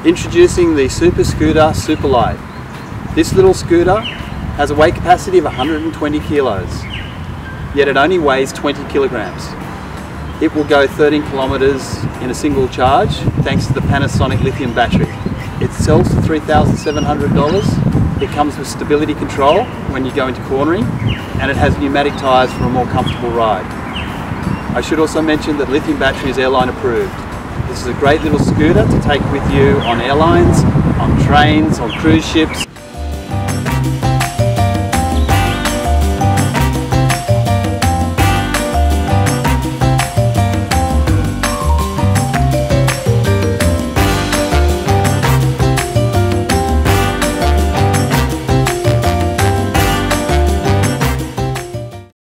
Introducing the SupaScoota SupaLite. This little scooter has a weight capacity of 120 kilos, yet it only weighs 20 kilograms. It will go 13 kilometers in a single charge thanks to the Panasonic Lithium battery. It sells for $3,700. It comes with stability control when you go into cornering, and it has pneumatic tyres for a more comfortable ride. I should also mention that lithium battery is airline approved. This is a great little scooter to take with you on airlines, on trains, on cruise ships.